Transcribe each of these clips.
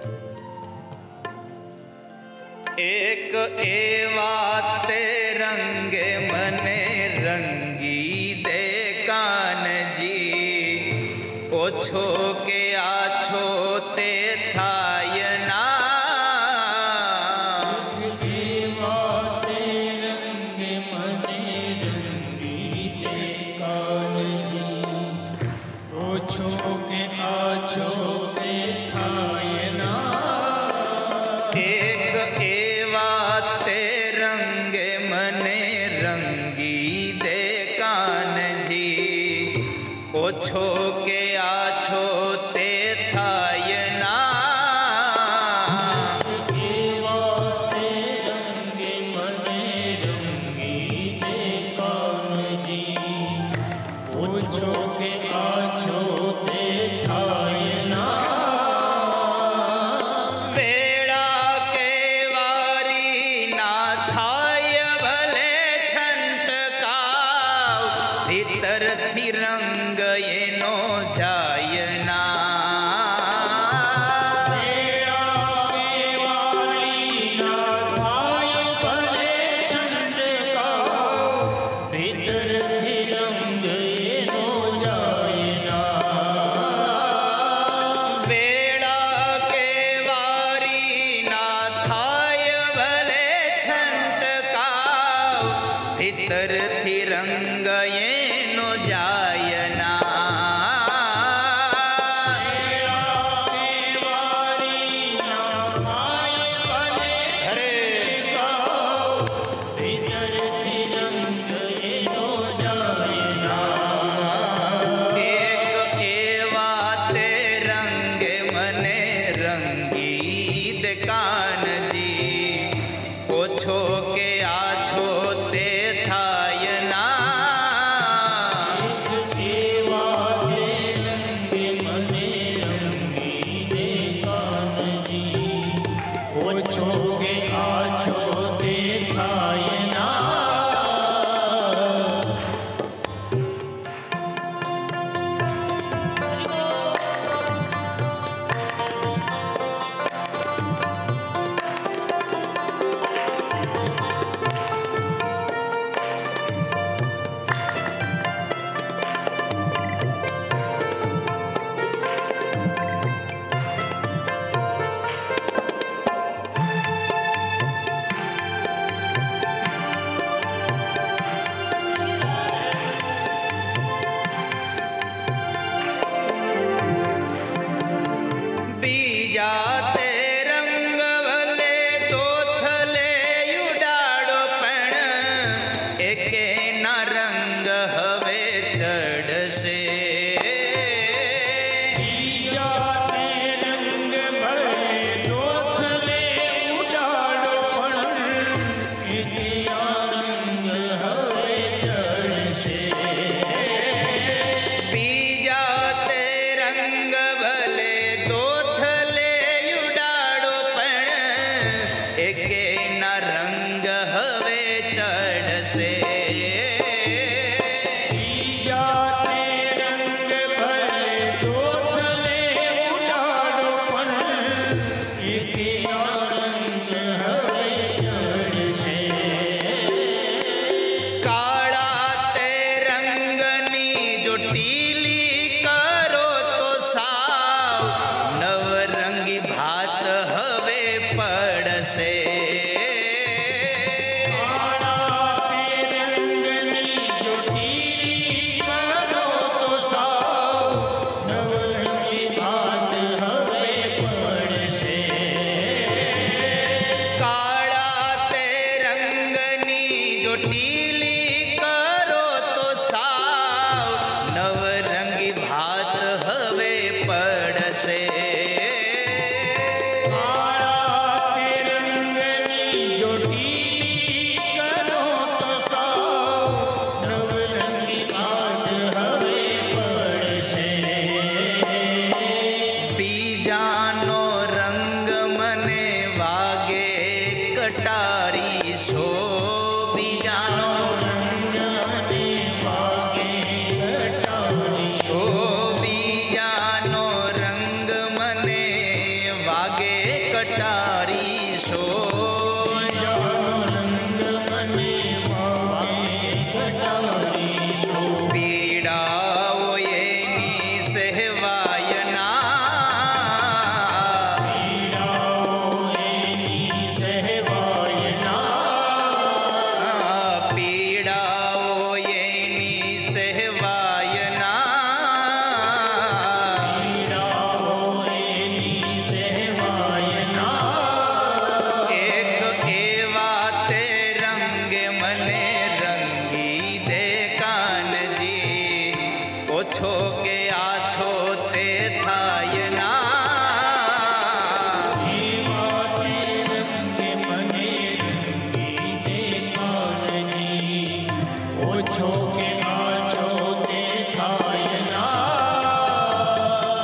एक एवा ते रंगे मने रंगी दे कान जी, ओछो के आछो ते थाय ना। एवा ते रंगे मने रंगी दे कान जी, ओछो के आछो ते थाय ना। एक एवा ते रंगे मने रंगी दे कान जी, ओछो के आछो ते थाय ना। કટારી શો પીડાઓ એની સહેવાયના પીડાઓ એની સહેવાયના એક એવા તે રંગે મને રંગી દે કાનજી ઓછો કે આછો તે થાય ના ઓછો કે આછો તે થાય ના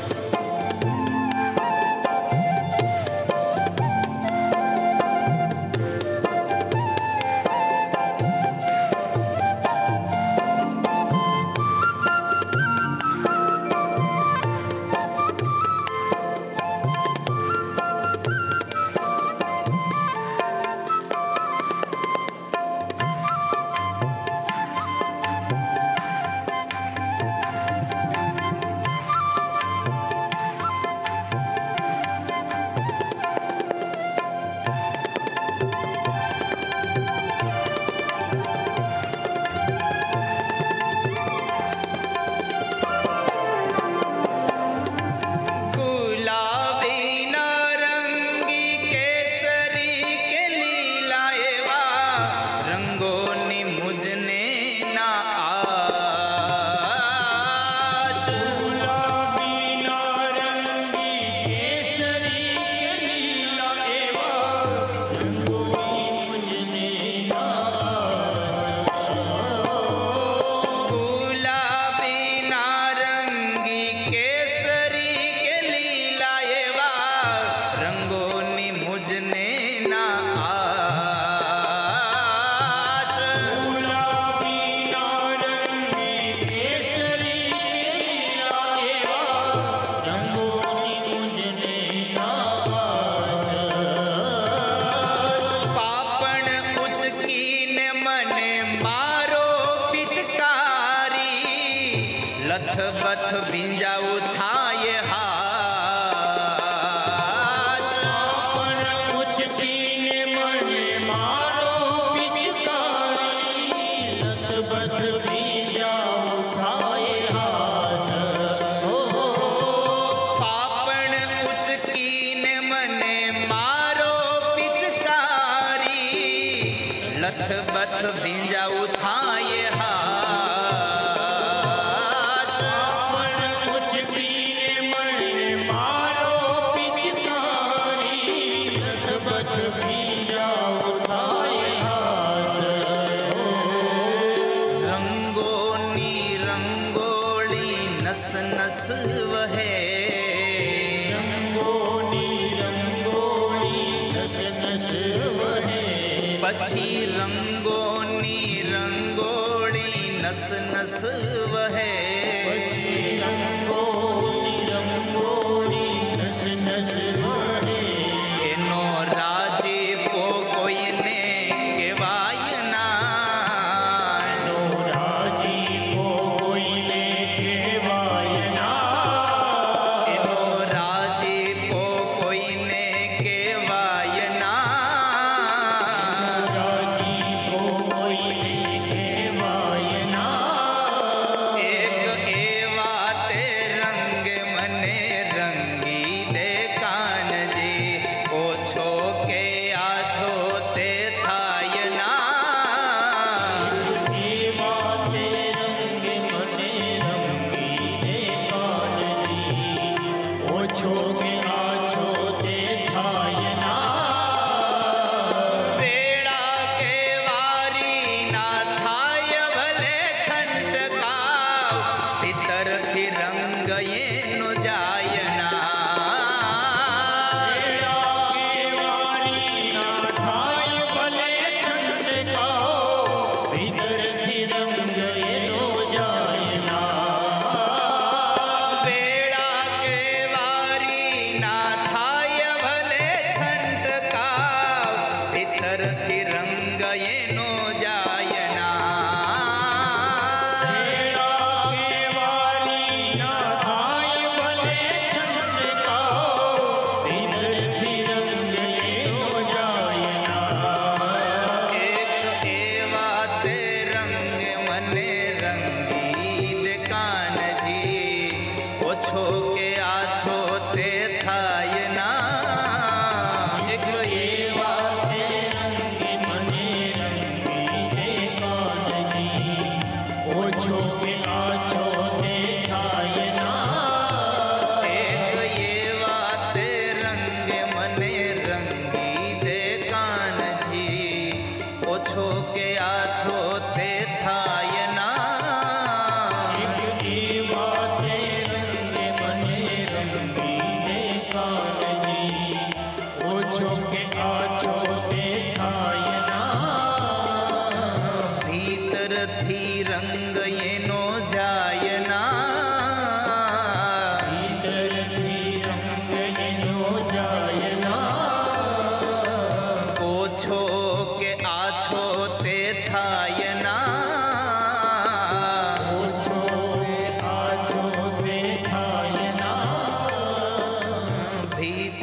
ગુલાબી નારંગી કેસરી કે લીલા એવા રંગોની મુજને ના આશ ગુલાબી નારંગી કેસરી કે લીલા એવા રંગોની મુજને ગુલાબી નારંગી કેસરી કે લીલા એવા રંગોની મુજને ના આશ ગુલાબી નારંગી કેસરી કે લીલા એવા રંગોની મુજને પાપણ ઉચકીને મને મારો પિચકારી લથબથ ભીંજાવું થાય હાશ પણ ઉચકીને મને મારો પિચકારી લથબથ ભીંજાવ થાય હાસ પાપણ ઉચકીને મને મારો પિચકારી લથબથ ભીંજાવું થાય હાશ પણ ઉચકીને મને મારો પિચકારી લથબથ ભીંજાવ થાય હાસ રંગોની રંગોળી નસ નસ વહે રંગોની રંગોળી નસ નસ વહે પછી રંગોની રંગોળી નસ નસ વહે પછી રંગોની રંગોળી નસ નસ વહે એનો રાજીપો કોઈને કહેવાય ના નો રાજીપો કોઈને કહેવાય ના એનો રાજીપો કોઈને કહેવાય ના રાજીપો કોઈને કહેવાય ના એક એવા તે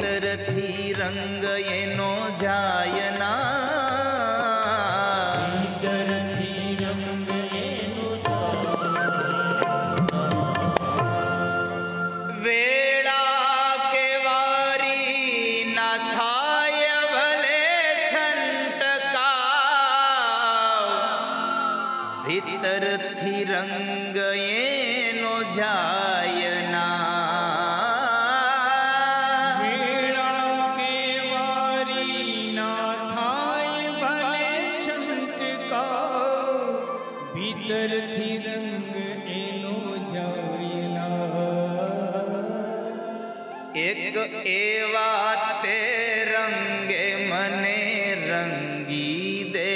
ભીતરથી રંગ એનો જાય ના, ભીતરથી રંગ એનો વેળા કે વારી ના થાય ભલે છંટકાવ, ભીતરથી રંગ એનો જાય ના, વેળા કે વારી ના થાય ભલે છંટકાવ, ભીતરથી રંગ એનો જાય ના. એક એવા તે રંગે મને રંગી દે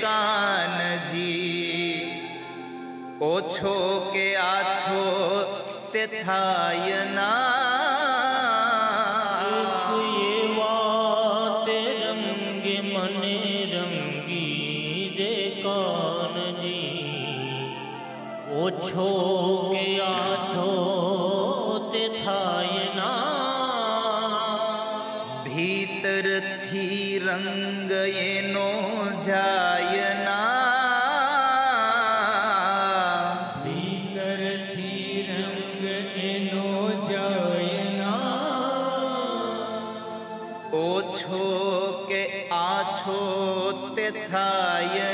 કાનજી, ઓછો કે આછો તે થાય ના, એવા તે રંગે મને રંગી દે કાનજી, ઓછો કે આછો તે થાય ના. ભીતરથી રંગ એનો જાય ના, ભીતરથી રંગ એનો જાય ના. ઓછો કે આછો તે થાય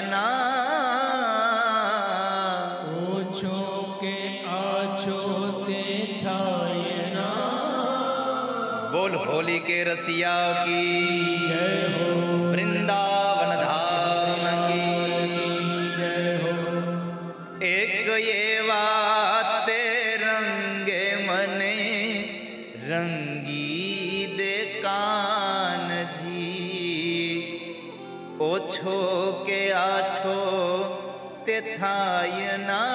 ના, ઓછો કે આછો તે થાય ના. બોલ હોલી કે રસિયા કી જય હો, વૃંદાવન ધામ કી, જય હો. એક એવા તે રંગે મને રંગી દે કાનજી, ઓછો કે આછો તે થાય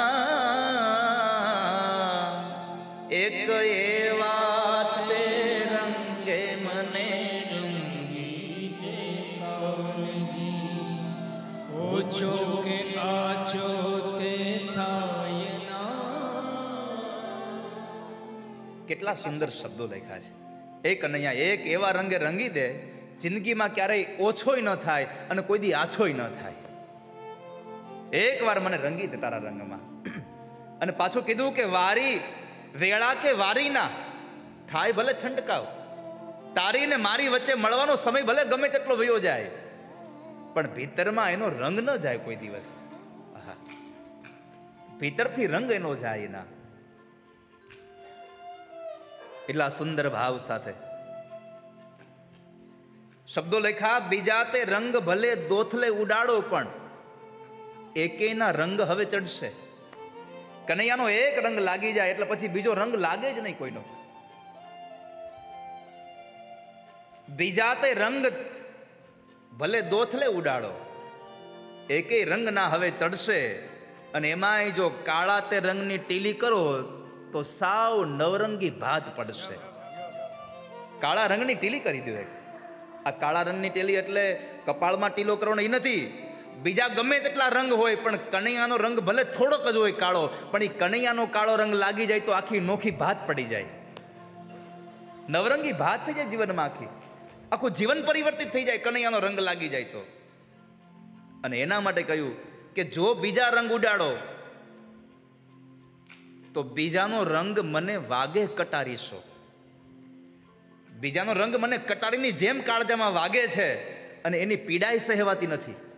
ના, એક એવા તે રંગે મને રંગી દે કાનજી, ઓછો કે આછો તે થાય ના. કેટલા સુંદર શબ્દો લખ્યા છે. એક કનૈયા એક એવા રંગે રંગી દે, જિંદગીમાં ક્યારેય ઓછોય ન થાય અને કોઈ દી આછોય ન થાય. એકવાર મને રંગી દે તારા રંગમાં. અને પાછું કીધું કે વારી વેળા કે વારી ના થાય ભલે છંટકાવ, તારી ને મારી વચ્ચે મળવાનો સમય ભલે ગમે તેટલો વયો જાય, પણ ભીતરમાં એનો રંગ ન જાય કોઈ દિવસ. આહા, ભીતરથી રંગ એનો જાય ના. એટલા સુંદર ભાવ સાથે શબ્દો લખ્યા. બીજા તે રંગ ભલે દોથલે ઉડાડો, પણ એકેના રંગ હવે ચડશે. કનૈયાનો એક રંગ લાગી જાય એટલે પછી બીજો રંગ લાગે જ નહીં કોઈનો. બીજા તે રંગ ભલે દોથલે ઉડાડો, એકેય રંગ ના હવે ચડશે. અને એમાંય જો કાળા તે રંગની ટીલી કરો તો સાવ નવરંગી ભાત પડશે. કાળા રંગની ટીલી કરી દો. આ કાળા રંગની ટીલી એટલે કપાળમાં ટીલો કરવાનો એ નથી. બીજા ગમે તેટલા રંગ હોય, પણ કનૈયાનો રંગ ભલે થોડોક જ હોય કાળો, પણ એ કનૈયાનો કાળો રંગ લાગી જાય તો આખી નોખી ભાત પડી જાય, નવરંગી ભાત થઈ જાય જીવનમાં. આખું જીવન પરિવર્તિત થઈ જાય કનૈયાનો રંગ લાગી જાય તો. અને એના માટે કહ્યું કે જો બીજા રંગ ઉડાડો તો બીજાનો રંગ મને વાગે કટારીશો. બીજાનો રંગ મને કટારીની જેમ કાળજામાં વાગે છે અને એની પીડાય સહેવાતી નથી.